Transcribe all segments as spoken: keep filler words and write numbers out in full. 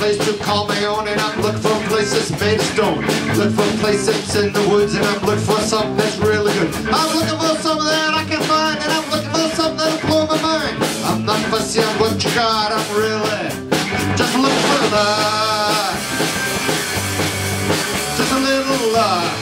place to call my own, and I'm looking for a place that's made of stone. Look for a place that's in the woods, and I'm looking for something that's really good. I'm looking for something that I can find, and I'm looking for something that'll blow my mind. I'm not fussy on what you got, I'm really just looking for love. Just a little love.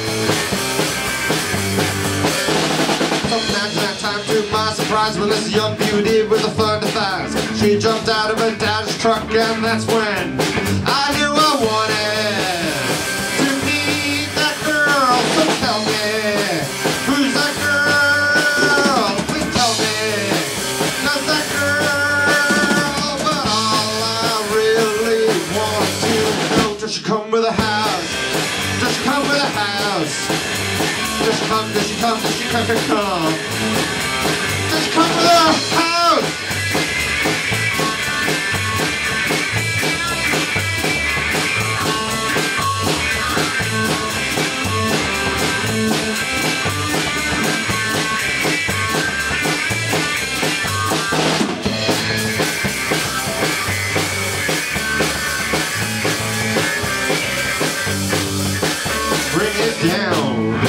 Imagine that time to my surprise when this young beauty with the thunder thighs, she jumped out of her dad's truck, and that's when I knew I wanted to meet that girl. So tell me, who's that girl? Please tell me, not that girl. But all I really want to know, does she come with a house? Does she come with a house? Does she come, does she come, does she come, does she come? Does she come with a house? Bring it down.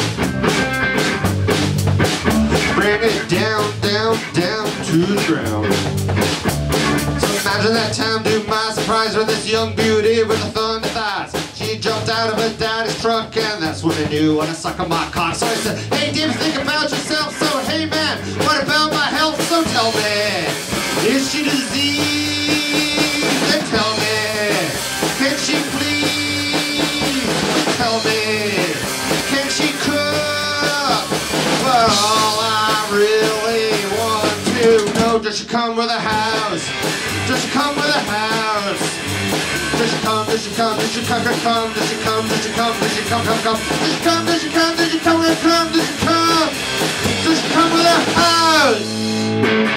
Bring it down, down, down to the ground. So imagine that time to my surprise when this young beauty with the thunder thighs, she jumped out of her daddy's truck, and that's when I knew when I suck on my cock. So I said, hey, do you think about yourself? So hey man, what about my health? So tell me, is she diseased? Then tell me, can she please? Tell me, can she cook? But all I really want to know, does she come with a house? Does she come with a house? Does she come, does she come, does she come, come, come? Does she come, does she come, does she come, come, come? Does she come, does she come, does she come, come, come? Does she come? Does she come with a house?